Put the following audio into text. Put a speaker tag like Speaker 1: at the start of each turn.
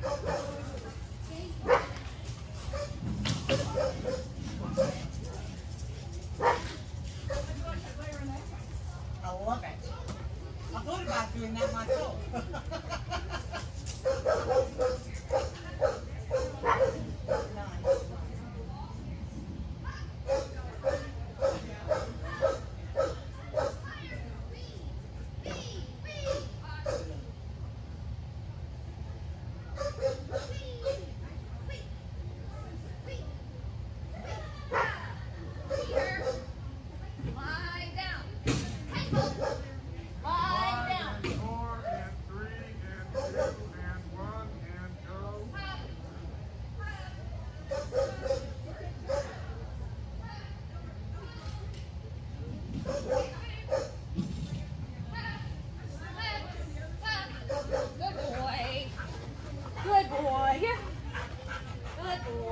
Speaker 1: I love it. I thought about doing that myself. Nice.
Speaker 2: Lie down. Lie down.
Speaker 3: 5 and 4 and 3 and 2 and 1 and go.
Speaker 2: Good boy. Good boy. Good boy.